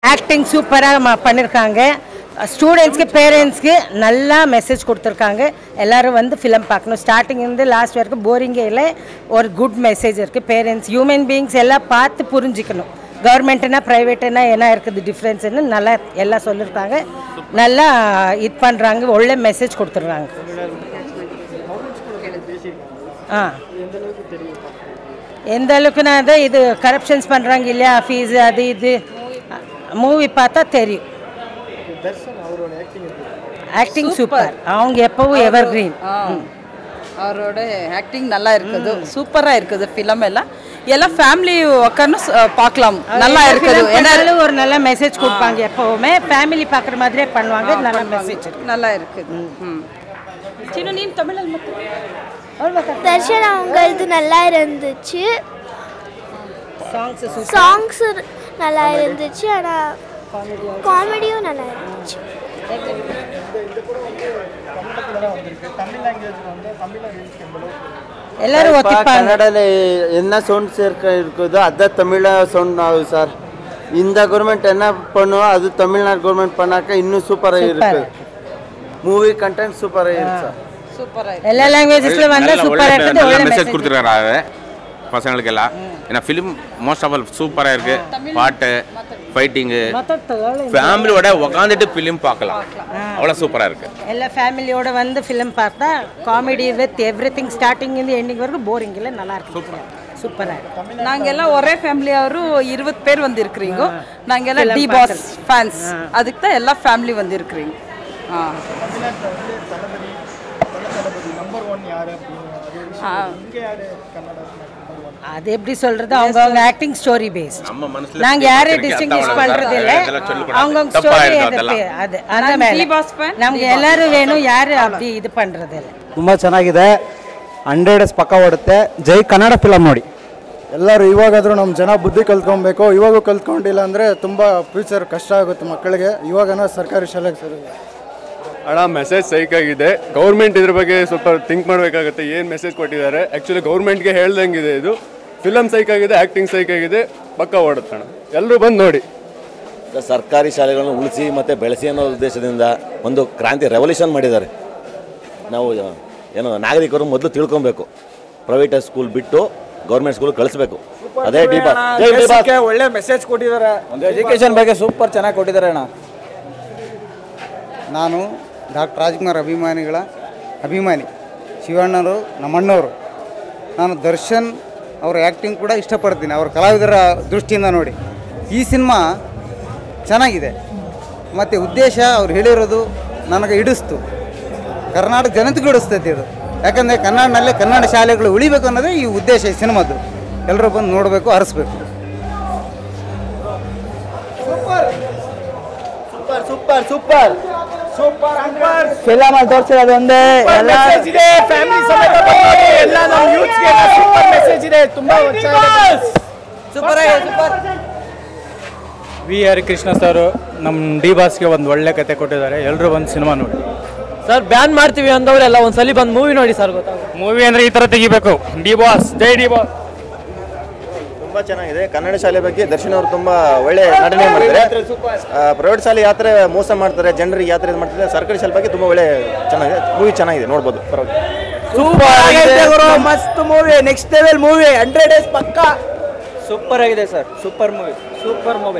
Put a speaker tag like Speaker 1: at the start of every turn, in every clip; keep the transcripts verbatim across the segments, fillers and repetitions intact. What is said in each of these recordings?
Speaker 1: Acting சூப்பராக பண்ணியிருக்காங்க. ஸ்டூடெண்ட்ஸ்க்கு பேரண்ட்ஸ்க்கு நல்லா மெசேஜ் கொடுத்துருக்காங்க. எல்லோரும் வந்து ஃபிலிம் பார்க்கணும். ஸ்டார்டிங் இருந்து லாஸ்ட் வரைக்கும் போரிங்கே இல்லை. ஒரு குட் மெசேஜ் இருக்குது. பேரண்ட்ஸ் ஹியூமன் பீயிங்ஸ் எல்லாம் பார்த்து புரிஞ்சிக்கணும். கவர்மெண்ட்டுனா ப்ரைவேட்டுனா என்ன இருக்குது டிஃப்ரென்ஸ்ன்னு நல்லா எல்லாம் சொல்லியிருக்காங்க. நல்லா இது பண்ணுறாங்க. ஒಳ್ಳೆ மெசேஜ் கொடுத்துட்றாங்க. ஆ எந்த அளவுக்குனா தான் இது கரப்ஷன்ஸ் பண்ணுறாங்க இல்லையா, ஃபீஸ் அது இது மூவி பார்த்தா தெரியும். Acting super. அவங்க எப்பவும் எவர் கிரீன்.
Speaker 2: அவரோட ஆக்டிங் நல்லா இருக்குது. சூப்பராக இருக்குது. ஃபிலம் எல்லாம் எல்லாம் ஃபேமிலி உட்காந்து பார்க்கலாம். நல்லா இருக்குது.
Speaker 1: ஏன்னாலும் ஒரு நல்ல மெசேஜ் கொடுப்பாங்க. எப்போவுமே ஃபேமிலி பார்க்குற மாதிரியே பண்ணுவாங்க. நல்ல மெசேஜ்
Speaker 2: நல்லா இருக்குது. ம் சின்ன நீ தமிழில் மட்டும்
Speaker 3: தர்ஷன் அவங்க இது நல்லா இருந்துச்சு. சாங்ஸ் நல்லா இருந்துச்சு. ஆனால் காமெடியும் நல்லா இருந்துச்சு.
Speaker 1: எல்லாரும்
Speaker 4: கன்னடல என்ன சவுண்ட்ஸ் இருக்குதோ அதான் தமிழ சவுண்ட் ஆகுது சார். இந்த கவர்மெண்ட் என்ன பண்ணுவோம் அது தமிழ்நாடு கவர்மெண்ட் பண்ணாக்க இன்னும் சூப்பராக இருக்கு. மூவி கண்டென்ட் சூப்பராக இருக்கு சார்.
Speaker 2: சூப்பராக
Speaker 1: எல்லா லாங்குவேஜஸ்ல வந்து சூப்பரா இருக்குது.
Speaker 5: நல்ல மெசேஜ் கொடுத்துருக்காரு பசங்களுக்கு எல்லாம். ஏன்னா ஃபிலிம் மோஸ்ட் ஆஃப் ஆல் சூப்பராக இருக்குது. பாட்டு ஃபைட்டிங்கு ஃபேமிலியோட உட்காந்துட்டு ஃபிலிம் பார்க்கலாம். அவ்வளோ சூப்பராக இருக்குது.
Speaker 1: எல்லா ஃபேமிலியோட வந்து ஃபிலிம் பார்த்தா comedy with everything starting இருந்து எண்டிங் வரைக்கும் போரிங் இல்லை. நல்லா இருக்கு. சூப்பராக
Speaker 2: நாங்கள் எல்லாம் ஒரே ஃபேமிலியாரும் இருபது பேர் வந்து இருக்கிறீங்க. நாங்கள் எல்லாம் டி பாஸ் ஃபேன்ஸ். அதுக்கு தான் எல்லா ஃபேமிலி வந்து இருக்கிறீங்க. ஆ
Speaker 1: அது எப்படி சொல்றது, அவங்க அவங்க ஆக்டிங் ஸ்டோரி பேஸ்ட். நாங்க யாரையும் டிஸ்டிங்விஷ் பண்றது இல்லை. அவங்க ஸ்டோரி அது அந்த ಮೇಲೆ ನಮಗೆ ಎಲ್ಲರೂ வேணும். ಯಾರು அப்படி ಇದು பண்றது ಇಲ್ಲ.
Speaker 6: ತುಂಬಾ ಚೆನ್ನಾಗಿದೆ. ಹಂಡ್ರೆಡ್ ಡೇಸ್ ಪಕ್ಕ ಓಡುತ್ತೆ. ಜೈ ಕನ್ನಡ ಫಿಲಮ್ ನೋಡಿ. ಎಲ್ಲರೂ ಇವಾಗಾದರೂ ನಮ್ಮ ಜನ ಬುದ್ಧಿ ಕಲ್ತ್ಕೊಬೇಕು. ಇವಾಗೂ ಕಲ್ತ್ಕೊಂಡಿಲ್ಲ ಅಂದರೆ ತುಂಬ ಫ್ಯೂಚರ್ ಕಷ್ಟ ಆಗುತ್ತೆ ಮಕ್ಕಳಿಗೆ. ಇವಾಗನ ಸರ್ಕಾರಿ ಶಾಲೆಗೆ ಸರಿ
Speaker 7: ಅಣ್ಣ ಮೆಸೇಜ್ ಸೈಕಾಗಿದೆ. ಗೌರ್ಮೆಂಟ್ ಇದ್ರ ಬಗ್ಗೆ ಸ್ವಲ್ಪ ಥಿಂಕ್ ಮಾಡಬೇಕಾಗುತ್ತೆ. ಏನು ಮೆಸೇಜ್ ಕೊಟ್ಟಿದ್ದಾರೆ ಆ್ಯಕ್ಚುಲಿ ಗೌರ್ಮೆಂಟ್ಗೆ ಹೇಳ್ದಂಗಿದೆ. ಇದು ಫಿಲಮ್ ಸೈಕಾಗಿದೆ, ಆ್ಯಕ್ಟಿಂಗ್ ಸೈಕಾಗಿದೆ. ಪಕ್ಕ ಓಡುತ್ತಣ್ಣ. ಎಲ್ಲರೂ ಬಂದು ನೋಡಿ.
Speaker 8: ಸರ್ಕಾರಿ ಶಾಲೆಗಳನ್ನು ಉಳಿಸಿ ಮತ್ತು ಬೆಳೆಸಿ ಅನ್ನೋ ಉದ್ದೇಶದಿಂದ ಒಂದು ಕ್ರಾಂತಿ ರೆವಲ್ಯೂಷನ್ ಮಾಡಿದ್ದಾರೆ. ನಾವು ಏನು ನಾಗರಿಕರು ಮೊದಲು ತಿಳ್ಕೊಬೇಕು. ಪ್ರೈವೇಟ್ ಸ್ಕೂಲ್ ಬಿಟ್ಟು ಗೌರ್ಮೆಂಟ್ ಸ್ಕೂಲ್ ಕಳಿಸ್ಬೇಕು. ಅದೇ ಡಿ ಬಾಸ್
Speaker 6: ಒಳ್ಳೆ ಮೆಸೇಜ್ ಕೊಟ್ಟಿದ್ದಾರೆ. ಎಜುಕೇಷನ್ ಬಗ್ಗೆ ಸೂಪರ್ ಚೆನ್ನಾಗಿ ಕೊಟ್ಟಿದ್ದಾರೆ ಅಣ್ಣ. ನಾನು ಡಾಕ್ಟರ್ ರಾಜ್ಕುಮಾರ್ ಅಭಿಮಾನಿಗಳ ಅಭಿಮಾನಿ. ಶಿವಣ್ಣವರು ನಮ್ಮಣ್ಣವರು. ನಾನು ದರ್ಶನ್ ಅವರ ಆ್ಯಕ್ಟಿಂಗ್ ಕೂಡ ಇಷ್ಟಪಡ್ತೀನಿ. ಅವ್ರ ಕಲಾವಿದರ ದೃಷ್ಟಿಯಿಂದ ನೋಡಿ ಈ ಸಿನಿಮಾ ಚೆನ್ನಾಗಿದೆ. ಮತ್ತು ಉದ್ದೇಶ ಅವ್ರು ಹೇಳಿರೋದು ನನಗೆ ಹಿಡಿಸ್ತು. ಕರ್ನಾಟಕ ಜನತೆಗೂ ಹಿಡಿಸ್ತೈತಿ ಇದು. ಯಾಕಂದರೆ ಕನ್ನಡನಲ್ಲೇ ಕನ್ನಡ ಶಾಲೆಗಳು ಉಳಿಬೇಕು ಅನ್ನೋದೇ ಈ ಉದ್ದೇಶ ಈ ಸಿನಿಮಾದ್ದು. ಎಲ್ಲರೂ ಬಂದು ನೋಡಬೇಕು, ಹರಿಸ್ಬೇಕು.
Speaker 4: Super super super super super
Speaker 6: film ಅಲ್ಲಿ ತೋರಿಸಿರೋದು ಒಂದೇ. ಎಲ್ಲ
Speaker 4: ಫ್ಯಾಮಿಲಿ ಸಮೇತ ಎಲ್ಲ ನಮ್ಮ ಯೂತ್ಸ್ಗೆ ಸೂಪರ್ ಮೆಸೇಜ್ ಇದೆ. ತುಂಬಾ
Speaker 2: super super.
Speaker 6: V Harikrishna sir ನಮ್ಮ ಡಿ ಬಾಸ್ಗೆ ಒಂದು ಒಳ್ಳೆ ಕತೆ ಕೊಟ್ಟಿದ್ದಾರೆ. ಎಲ್ಲರೂ ಬಂದು ಸಿನಿಮಾ ನೋಡಿ.
Speaker 9: ಸರ್ ಬ್ಯಾನ್ ಮಾಡ್ತೀವಿ ಅಂದವರೆಲ್ಲ ಒಂದ್ಸಲಿ ಬಂದು ಮೂವಿ ನೋಡಿ ಸರ್. ಗೊತ್ತಾಗುತ್ತೆ
Speaker 6: ಮೂವಿ ಅಂದರೆ ಈ ಥರ ತೆಗಿಬೇಕು. ಡಿ ಬಾಸ್ ಜೈ ಡಿ ಬಾಸ್.
Speaker 8: ತುಂಬ ಚೆನ್ನಾಗಿದೆ. ಕನ್ನಡ ಶಾಲೆ ಬಗ್ಗೆ ದರ್ಶನ್ ಅವರು ತುಂಬ ಒಳ್ಳೆ ನಟನೆ ಮಾಡಿದ್ದಾರೆ. ಪ್ರೈವೇಟ್ ಶಾಲೆ ಯಾತ್ರೆ ಮೋಸ ಮಾಡ್ತಾರೆ, ಜನರಿಗೆ ಯಾತ್ರೆ ಮಾಡ್ತಾರೆ. ಸರ್ಕಾರಿ ಶಾಲೆ ಬಗ್ಗೆ ತುಂಬ ಒಳ್ಳೆ ಚೆನ್ನಾಗಿದೆ. ಮೂವಿ ಚೆನ್ನಾಗಿದೆ, ನೋಡ್ಬೋದು.
Speaker 4: ಸೂಪರ್ ಮಸ್ತ್ movie. Next level movie. Hundred days ಪಕ್ಕ
Speaker 6: ಸೂಪರ್ ಆಗಿದೆ sir. Super movie. Super movie.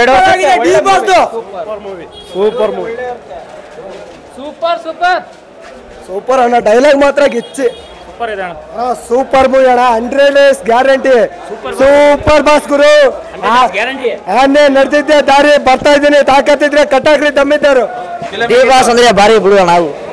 Speaker 4: Super movie.
Speaker 9: Super super
Speaker 4: super ಅಣ್ಣ. ಡೈಲಾಗ್ ಮಾತ್ರ ಗಿಚ್ಚಿ.
Speaker 9: ಸೂಪರ್ ಇದೆ ಅಣ್ಣ.
Speaker 4: ಸೂಪರ್ ಮೂವಿ ಅಣ್ಣ. Hundred days guarantee. Super boss ಗುರು. ಆನೆ ನಡೆದಿದ್ದೆ ದಾರಿ ಬರ್ತಾ ಇದ್ದೀನಿ. ತಾಕತ್ತಿದ್ರೆ ಕಟ್ಟಾಕ್ರಿ ತಮ್ಮಿದ್ದಾರು.
Speaker 9: ಡಿ ಬಾಸ್ ಅಂದ್ರೆ ಭಾರಿ ಬಿಡು ನಾವು.